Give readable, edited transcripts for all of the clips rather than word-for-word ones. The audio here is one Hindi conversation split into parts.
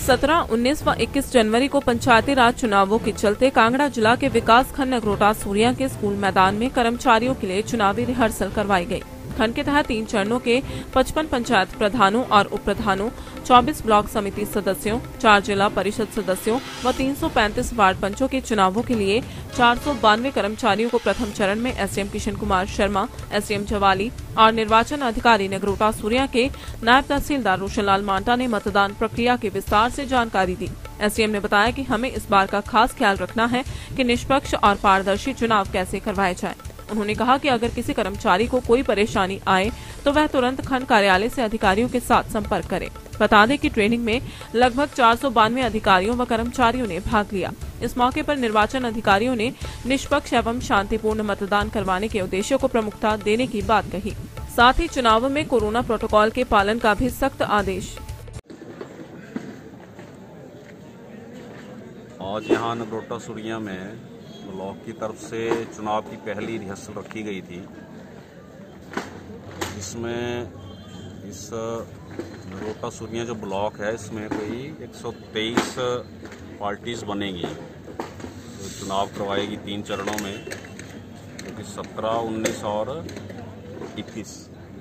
17, 19 व 21 जनवरी को पंचायती राज चुनावों के चलते कांगड़ा जिला के विकास खंड नगरोटा सूरिया के स्कूल मैदान में कर्मचारियों के लिए चुनावी रिहर्सल करवाई गई। खंड के तहत 3 चरणों के 55 पंचायत प्रधानों और उप प्रधानों, 24 ब्लॉक समिति सदस्यों, 4 जिला परिषद सदस्यों व 335 वार्ड पंचों के चुनावों के लिए 492 कर्मचारियों को प्रथम चरण में एसडीएम किशन कुमार शर्मा, एसडीएम जवाली और निर्वाचन अधिकारी नगरोटा सूरिया के नायब तहसीलदार रोशनलाल मांटा ने मतदान प्रक्रिया की विस्तार से जानकारी दी। एसडीएम ने बताया कि हमें इस बार का खास ख्याल रखना है कि निष्पक्ष और पारदर्शी चुनाव कैसे करवाए जाए। उन्होंने कहा कि अगर किसी कर्मचारी को कोई परेशानी आए तो वह तुरंत खंड कार्यालय से अधिकारियों के साथ संपर्क करे। बता दें कि ट्रेनिंग में लगभग 492 अधिकारियों व कर्मचारियों ने भाग लिया। इस मौके पर निर्वाचन अधिकारियों ने निष्पक्ष एवं शांतिपूर्ण मतदान करवाने के उद्देश्य को प्रमुखता देने की बात कही। साथ ही चुनाव में कोरोना प्रोटोकॉल के पालन का भी सख्त आदेश। आज यहाँ नगरोटा सूरिया में ब्लॉक की तरफ से चुनाव की पहली रिहर्सल रखी गई थी। इसमें इस नगरोटा सूरिया जो ब्लॉक है इसमें कोई 123 पार्टीज बनेगी जो चुनाव करवाएगी 3 चरणों में, जो कि 17, 19 और 21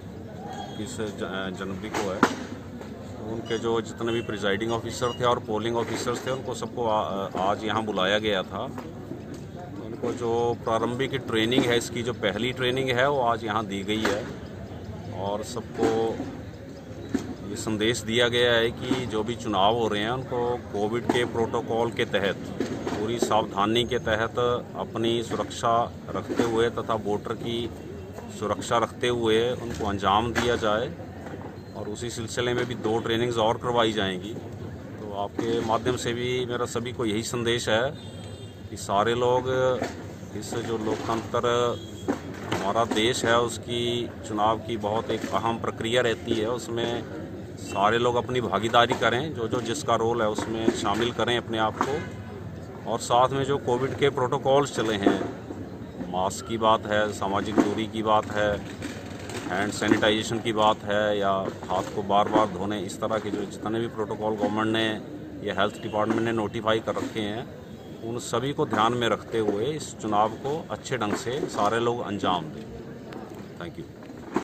जनवरी को है। तो उनके जो जितने भी प्रिजाइडिंग ऑफिसर थे और पोलिंग ऑफिसर्स थे उनको सबको आज यहाँ बुलाया गया था। उनको जो प्रारंभिक ट्रेनिंग है, इसकी जो पहली ट्रेनिंग है वो आज यहाँ दी गई है और सबको ये संदेश दिया गया है कि जो भी चुनाव हो रहे हैं उनको कोविड के प्रोटोकॉल के तहत पूरी सावधानी के तहत अपनी सुरक्षा रखते हुए तथा वोटर की सुरक्षा रखते हुए उनको अंजाम दिया जाए। और उसी सिलसिले में भी 2 ट्रेनिंग्स और करवाई जाएंगी। तो आपके माध्यम से भी मेरा सभी को यही संदेश है कि सारे लोग इस जो लोकतंत्र हमारा देश है उसकी चुनाव की बहुत एक अहम प्रक्रिया रहती है, उसमें सारे लोग अपनी भागीदारी करें, जो जिसका रोल है उसमें शामिल करें अपने आप को। और साथ में जो कोविड के प्रोटोकॉल्स चले हैं, मास्क की बात है, सामाजिक दूरी की बात है, हैंड सैनिटाइजेशन की बात है, या हाथ को बार बार धोने, इस तरह के जो जितने भी प्रोटोकॉल गवर्नमेंट ने या हेल्थ डिपार्टमेंट ने नोटिफाई कर रखे हैं, उन सभी को ध्यान में रखते हुए इस चुनाव को अच्छे ढंग से सारे लोग अंजाम दें। Thank you.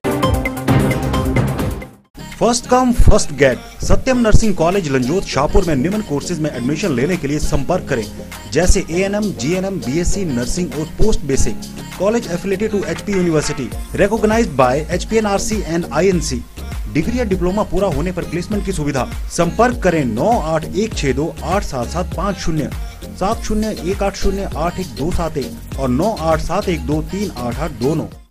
First come first get Satyam nursing college Lanjot Shahpur में निम्न कोर्सेज में एडमिशन लेने के लिए संपर्क करें, जैसे ANM, GNM, BSc नर्सिंग और post basic. College affiliated to HP university, recognized by HPNRC and INC। Degree या डिप्लोमा पूरा होने पर प्लेसमेंट की सुविधा। संपर्क करें 9816287750, 7018081271 और 9871238829।